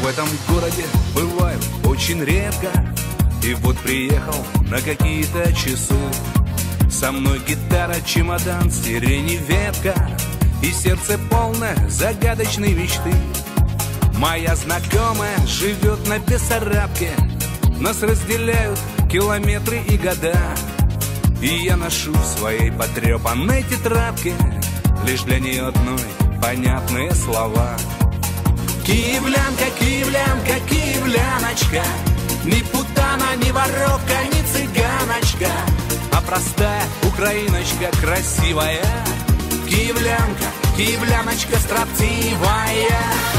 в этом городе бываю очень редко. И вот приехал на какие-то часы. Со мной гитара, чемодан, сирени ветка, и сердце полное загадочной мечты. Моя знакомая живет на Бессарабке, нас разделяют километры и года. И я ношу в своей потрепанной тетрадке лишь для нее одной понятные слова. Киевлянка, киевлянка, киевляночка, ни путана, ни воровка, ни цыганочка, а простая украиночка красивая. Киевлянка, киевляночка строптивая.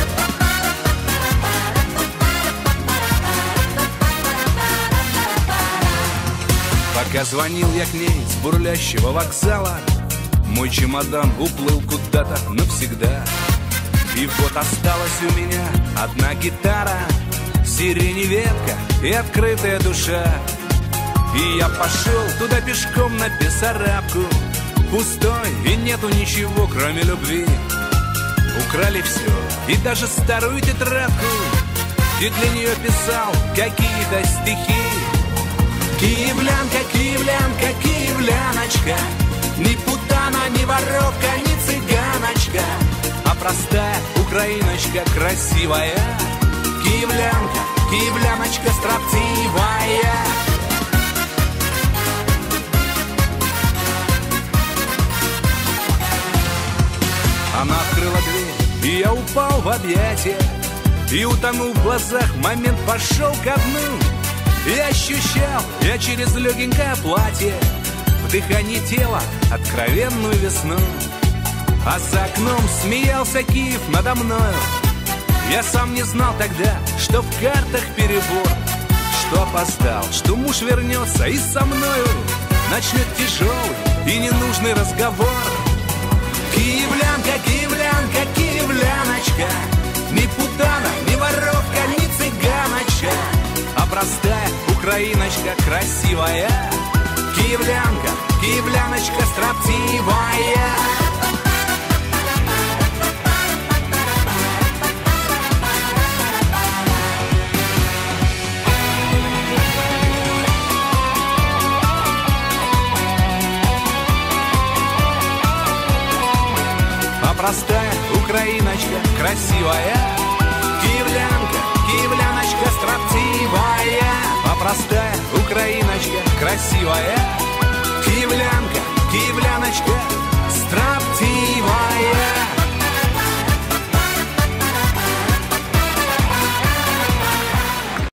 Пока звонил я к ней с бурлящего вокзала, мой чемодан уплыл куда-то навсегда. И вот осталась у меня одна гитара, сирени ветка и открытая душа. И я пошел туда пешком на Бессарабку, пустой и нету ничего, кроме любви. Украли все, и даже старую тетрадку, где для нее писал какие-то стихи. Киевлянка, киевлянка, киевляночка, ни путана, ни воровка, ни цыганочка, а простая украиночка красивая. Киевлянка, киевляночка строптивая. Она открыла дверь, и я упал в объятия, и утонул в глазах, момент пошел ко дну. И ощущал я через легенькое платье в дыхании тела откровенную весну. А за окном смеялся Киев надо мною. Я сам не знал тогда, что в картах перебор, что опоздал, что муж вернется и со мною начнет тяжелый и ненужный разговор. Киевлянка, киевлянка, киевляночка, ни путана, ни воровка, ни цыганочка, а простая украиночка красивая. Киевлянка, киевляночка строптивая. А простая украиночка красивая. Киевлянка, киевляночка строптивая. А простая украиночка красивая. Киевлянка, киевляночка